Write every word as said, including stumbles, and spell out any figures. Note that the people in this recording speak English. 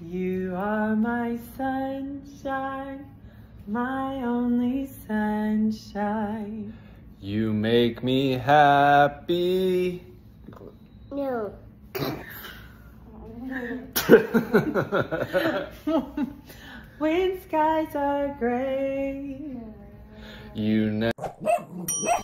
You are my sunshine, my only sunshine. You make me happy. No. When skies are gray. You never.